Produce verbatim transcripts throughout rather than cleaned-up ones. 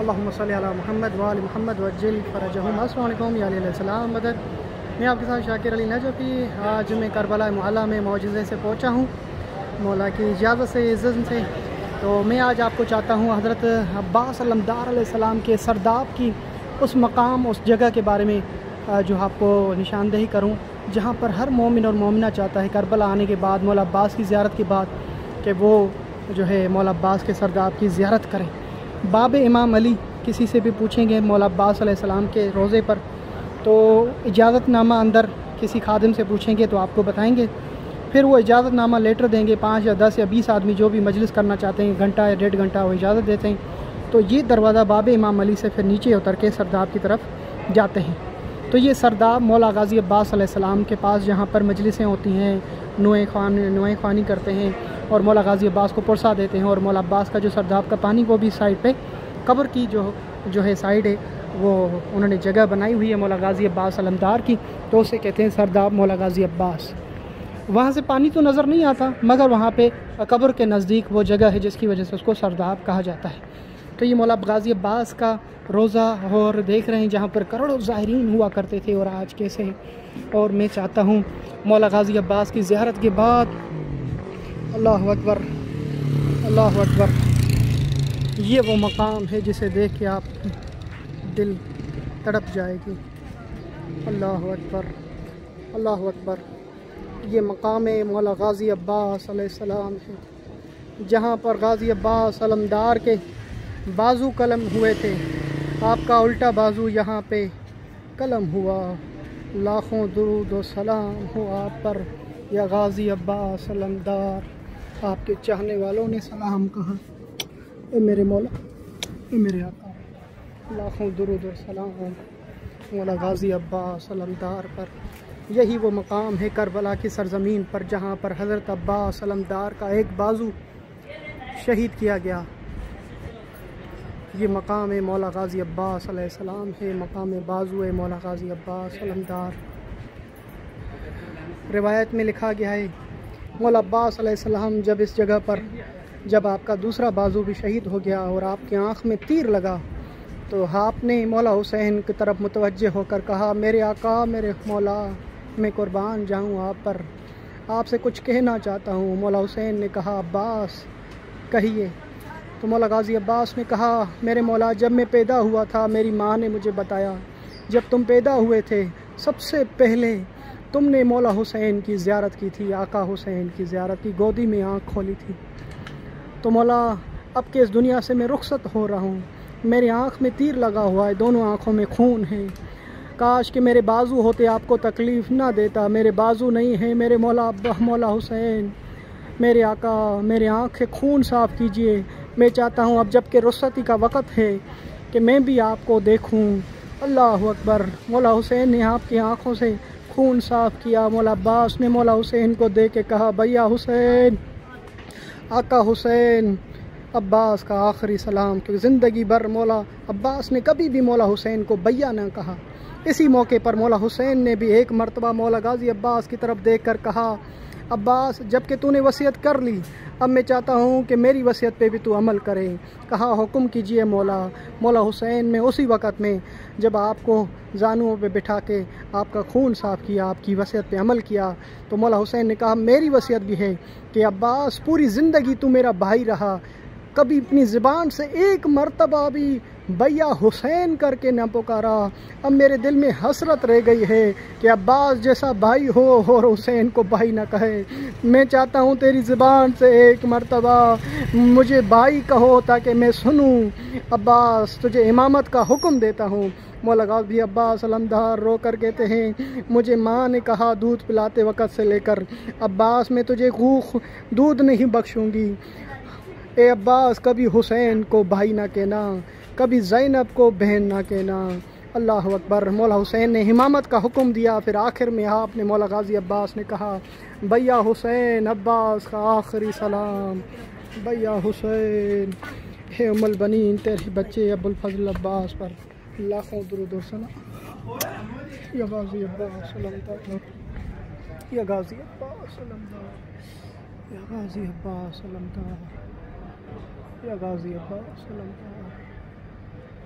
अल्लाहुम्मा सल्ली अला मुहम्मद व आलि मुहम्मद वज्जिल फरजहुम। अस्सलाम वालेकुम या अलैहिस्सलाम मदद। मैं आपके साथ शाकिर अली नजफ़ी। आज मैं करबला मुअल्ला में मौजज़े से पहुँचा हूँ मौला की इजाज़त से, इज़्ज़त से। तो मैं आज आपको चाहता हूँ हज़रत अब्बास अलमदार अलैहिस्सलाम के सरदाब की उस मकाम, उस जगह के बारे में जो आपको निशानदेही करूँ, जहाँ पर हर मोमिन और मोमिना चाहता है करबला आने के बाद, मौला अब्बास की ज़ियारत के बाद, कि वो जो है मौला अब्बास के सरदाब की ज़ियारत करें। बाब इमाम अली किसी से भी पूछेंगे मौला अब्बास अलैहिस्सलाम के रोज़े पर, तो इजाज़तनामा अंदर किसी खादिम से पूछेंगे तो आपको बताएंगे। फिर वो इजाज़तनामा लेटर देंगे, पाँच या दस या बीस आदमी जो भी मजलिस करना चाहते हैं, घंटा या डेढ़ घंटा वो इजाज़त देते हैं। तो ये दरवाज़ा बाब इमाम अली से फिर नीचे उतर के सरदाब की तरफ जाते हैं। तो ये सरदाब मौला गाज़ी अब्बास अलैहिस्सलाम के पास जहाँ पर मजलिसें होती हैं, नुए खान नुए खानी करते हैं और मौला गाज़ी अब्बास को पुरसा देते हैं। और मौला अब्बास का जो सरदाब का पानी वो भी साइड पे कब्र की जो जो है साइड है, वो उन्होंने जगह बनाई हुई है मौला गाज़ी अब्बास अलमदार की, तो उसे कहते हैं सरदाब मौला गाज़ी अब्बास। वहाँ से पानी तो नज़र नहीं आता, मगर वहाँ पे कब्र के नज़दीक वो जगह है जिसकी वजह से उसको सरदाब कहा जाता है। तो ये मौला गाज़ी अब्बास का रोज़ा और देख रहे हैं जहाँ पर करोड़ों ज़ाहिरीन हुआ करते थे और आज कैसे हैं। और मैं चाहता हूँ मौला गाज़ी अब्बास की ज़ियारत के बाद, अल्लाह अकबर अल्लाह अकबर, ये वो मकाम है जिसे देख के आप दिल तड़प जाएगी। अल्लाह अकबर अल्लाह अकबर। ये मकाम मौला गाज़ी अब्बास अलैहिस्सलाम है, जहाँ पर गाज़ी अब्बास अलमदार के बाजू कलम हुए थे। आपका उल्टा बाजू यहाँ पे कलम हुआ। लाखों दुरूद व सलाम हो आप पर या गाज़ी अब्बास अलमदार। आपके चाहने वालों ने सलाम कहा, ए मेरे मौला, ए मेरे आका। लाखों दुरूद व सलाम मौला गाज़ी अब्बास अलमदार पर। यही वो मकाम है करबला की सरज़मीन पर जहाँ पर हज़रत अब्बास अलमदार का एक बाजू शहीद किया गया। ये मकाम मौला गाज़ी अब्बास अलैहिस्सलाम है, मकाम बाजू है मौला गाज़ी अब्बास अलमदार। रिवायत में लिखा गया है मौला अब्बास अलैहिस्सलाम जब इस जगह पर, जब आपका दूसरा बाजू भी शहीद हो गया और आपकी आँख में तीर लगा, तो आपने मौला हुसैन की तरफ मुतवज्जे होकर कहा, मेरे आका, मेरे मौला, मैं कुर्बान जाऊँ आप पर, आपसे कुछ कहना चाहता हूँ। मौला हुसैन ने कहा, अब्बास कहिए। तो मौला गाज़ी अब्बास ने कहा, मेरे मौला, जब मैं पैदा हुआ था मेरी माँ ने मुझे बताया, जब तुम पैदा हुए थे सबसे पहले तुमने मौला हुसैन की ज़ियारत की थी, आका हुसैन की ज़ियारत की, गोदी में आँख खोली थी। तो मौला अब के इस दुनिया से मैं रुखसत हो रहा हूँ, मेरी आँख में तीर लगा हुआ है, दोनों आँखों में खून है। काश कि मेरे बाजू होते, आपको तकलीफ़ ना देता। मेरे बाजू नहीं है मेरे मौला अब्बा, मौला हुसैन, मेरे आका, मेरे आँखें खून साफ़ कीजिए। मैं चाहता हूँ अब जब के रुखसती का वक़्त है कि मैं भी आपको देखूँ। अल्लाह अकबर। मौला हुसैन ने आपकी आँखों से खून साफ़ किया। मौला अब्बास ने मौला हुसैन को देख के कहा, भैया हुसैन, आका हुसैन। अब्बास का आखिरी सलाम, क्योंकि ज़िंदगी भर मौला अब्बास ने कभी भी मौला हुसैन को भैया ना कहा। इसी मौके पर मौला हुसैन ने भी एक मरतबा मौला गाज़ी अब्बास की तरफ देख कर कहा, अब्बास, जब कि तूने वसीयत कर ली, अब मैं चाहता हूँ कि मेरी वसीयत पे भी तू अमल करे। कहा, हुक्म कीजिए मौला। मौला हुसैन ने उसी वक़्त में जब आपको जानुओं पे बिठा के आपका खून साफ़ किया, आपकी वसीयत पे अमल किया, तो मौला हुसैन ने कहा, मेरी वसीयत भी है कि अब्बास, पूरी ज़िंदगी तू मेरा भाई रहा, कभी अपनी ज़ुबान से एक मरतबा भी भैया हुसैन करके न पुकारा। अब मेरे दिल में हसरत रह गई है कि अब्बास जैसा भाई हो और हुसैन को भाई ना कहे। मैं चाहता हूँ तेरी ज़ुबान से एक मरतबा मुझे भाई कहो ताकि मैं सुनूँ। अब्बास, तुझे इमामत का हुक्म देता हूँ। मौला गाज़ी अब्बास अलमदार रो कर कहते हैं, मुझे माँ ने कहा दूध पिलाते वक़्त से लेकर, अब्बास मैं तुझे खूब दूध नहीं बख्शूँगी। ए अब्बास, कभी हुसैन को भाई ना कहना, कभी ज़ैनब को बहन ना कहना। अल्लाह अकबर। मौला हुसैन ने इमामत का हुक्म दिया। फिर आखिर में आपने मौला गाज़ी अब्बास ने कहा, भैया हुसैन, अब्बास का आखिरी सलाम, भैया हुसैन। हे उम्मुल बनीन, तेरे बच्चे अबुल फजल अब्बास पर लाखों दुरूद व सलाम। या गाज़ी अब्बास अलमदार, या गाज़ी अब्बास अलमदार, या गाज़ी अब्बास अलमदार, या गाज़ी अब्बास अलमदार।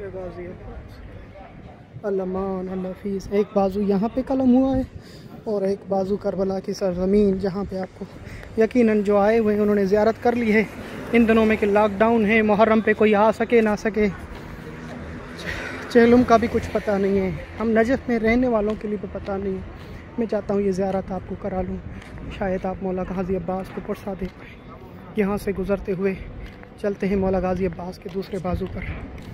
ये गाजी अल्लामान अल्लाफीस। एक बाजू यहाँ पे कलम हुआ है और एक बाजू करबला की सरजमीन, जहाँ पे आपको यकीनन जो आए हुए हैं उन्होंने ज़ियारत कर ली है। इन दिनों में कि लॉकडाउन है, मुहर्रम पे कोई आ सके ना सके, चहलुम का भी कुछ पता नहीं है, हम नजफ़ में रहने वालों के लिए भी पता नहीं है। मैं चाहता हूँ ये ज़ियारत आपको करा लूँ, शायद आप मौला गाज़ी अब्बास को पुरसा दे पाएँ। यहाँ से गुज़रते हुए चलते हैं मौला गाज़ी अब्बास के दूसरे बाजू पर।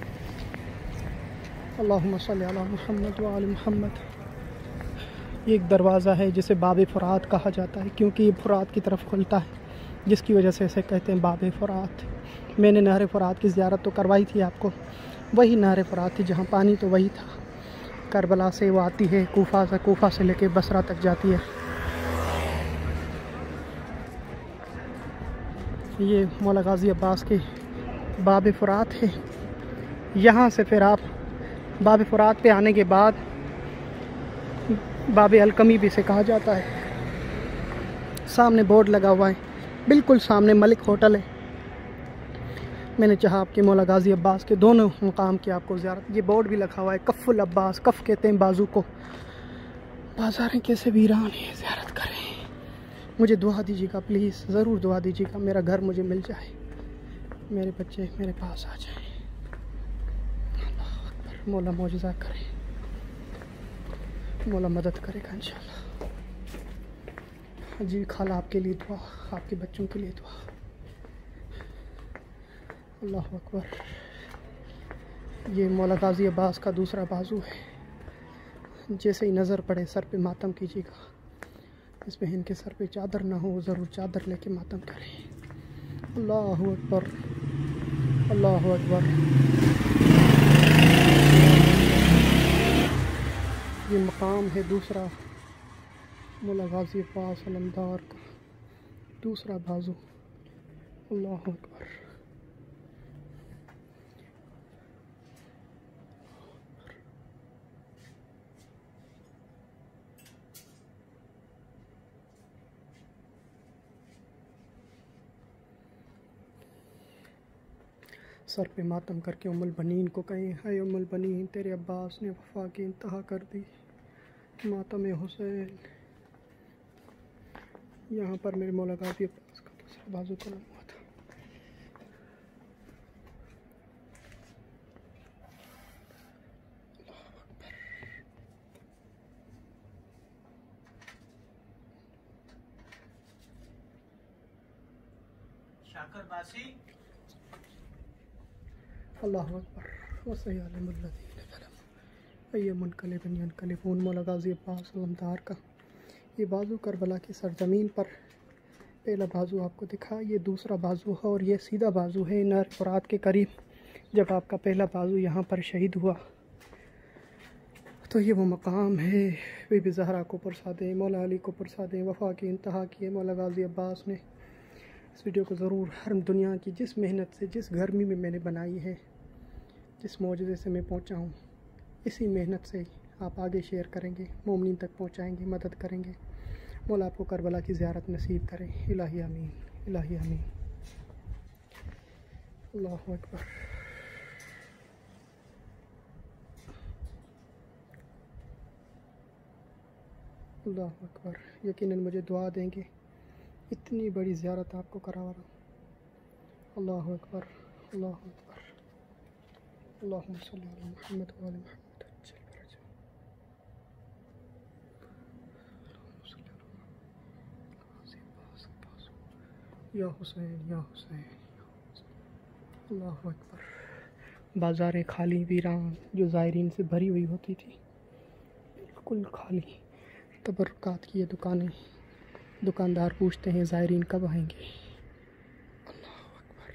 अल्लाहुम्मा सल्ली अला मुहम्मद व आलि मुहम्मद। ये एक दरवाज़ा है जिसे बाब फ़ुरात कहा जाता है, क्योंकि ये फ़ुरात की तरफ खुलता है, जिसकी वजह से इसे कहते हैं बाब फ़ुरात। मैंने नहर फ़ुरात की ज़ियारत तो करवाई थी आपको, वही नहर फ़ुरात थी जहाँ पानी तो वही था। करबला से वो आती है, कूफा से कूफा से लेके बसरा तक जाती है। ये मौला गाज़ी अब्बास के बाब फ़ुरात है। यहाँ से फिर आप बाब फ़ुरात पे आने के बाद बाब अलकमी भी से कहा जाता है। सामने बोर्ड लगा हुआ है, बिल्कुल सामने मलिक होटल है। मैंने चाहा आपके मौला गाज़ी अब्बास के दोनों मुकाम की आपको ज़ियारत। ये बोर्ड भी लगा हुआ है कफ़ुल अब्बास, कफ़ कहते हैं बाजू को। बाज़ारें कैसे वीरान है, ज़ियारत करें। मुझे दुआ दीजिएगा प्लीज़, ज़रूर दुआ दीजिएगा, मेरा घर मुझे मिल जाए, मेरे बच्चे मेरे पास आ जाएं। अल्लाह अकबर। मौला मौजज़ा करे, मौला मदद करेगा इंशाअल्लाह। जी खाला आपके लिए दुआ, आपके बच्चों के लिए दुआ। अल्लाह अकबर। ये मौला गाज़ी अब्बास का दूसरा बाजू है। जैसे ही नज़र पड़े सर पे मातम कीजिएगा। इस बहन के सर पे चादर ना हो, ज़रूर चादर लेके मातम करें। अल्लाह अकबर, अल्लाह अकबर। ये मकाम है दूसरा मौला गाज़ी अब्बास अलमदार का दूसरा बाजू। अल्लाह अकबर। सर पे मातम करके उम्मुल बनीन को कहें, हाय उम्मुल बनीन, तेरे अब्बास ने वफ़ा की इंतहा कर दी, मातम हुसैन। यहाँ पर मेरे मौला गाज़ी अब्बास का दूसरा बाजू कलम हुआ था। शाकर बासी। अल्लाह अकबर। वसैयालमल्लज़ीन मौला गाज़ी अब्बास अलमदार का ये बाजू करबला की सरजमीन पर पहला बाजू आपको दिखा, ये दूसरा बाजू है और ये सीधा बाजू है नहर फ़ुरात के करीब। जब आपका पहला बाजू यहाँ पर शहीद हुआ तो ये वो मकाम है। बीबी ज़हरा को पुरसा दें, मौला अली को पुरसा दें, वफ़ा की इंतहा की है मौला गाज़ी अब्बास ने। इस वीडियो को ज़रूर हर दुनिया की जिस मेहनत से, जिस गर्मी में मैंने बनाई है, जिस मौजज़े से मैं पहुँचा हूँ, इसी मेहनत से आप आगे शेयर करेंगे, मोमिनीन तक पहुँचाएँगे, मदद करेंगे। मौला आपको करबला की ज़ियारत नसीब करें। इलाही आमीन, इलाही आमीन। अल्लाहु अकबर। अल्लाहु अकबर। यकीनन मुझे दुआ देंगे, इतनी बड़ी ज़ियारत आपको करा रहा हूँ। अल्लाहु अकबर, अल्लाहु अकबर। अल्लाहुम्मा सल्ली अला मुहम्मद व आलि मुहम्मद। या हुसैन, या हुसैन। अल्लाहु अकबर। बाज़ारें खाली वीरान जो ज़ायरीन से भरी हुई होती थी, बिल्कुल खाली। तबरुकात की ये दुकानें, दुकानदार पूछते हैं ज़ायरीन कब आएंगे। अल्लाहु अकबर।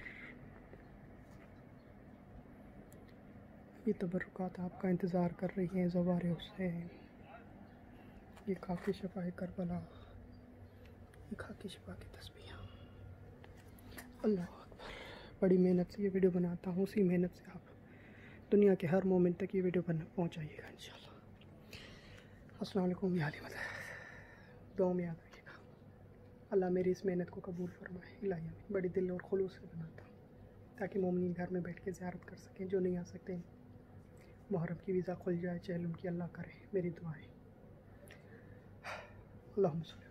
ये तबरुकात आपका इंतज़ार कर रही हैं ज़वार हुसैन। ये खाकी शफ़ा करबला, ये खाकी शफ़ा की तस्बीह। अल्लाह अकबर। बड़ी मेहनत से ये वीडियो बनाता हूँ, उसी मेहनत से आप दुनिया के हर मोमेंट तक ये वीडियो बना पहुँचाइएगा इंशाल्लाह। अस्सलाम वालेकुम या अली मदद। दुआ में याद रखिएगा। अल्लाह मेरी इस मेहनत को कबूल फरमाए। इलाही आमीन। बड़ी दिल और खुलूस से बनाता हूँ ताकि मोमिनीन घर में बैठ के ज़ियारत कर सकें जो नहीं आ सकते। मुहर्रम की वीज़ा खुल जाए, चहल उनकी अल्लाह करे, मेरी दुआएं। अल्लाहुम्मा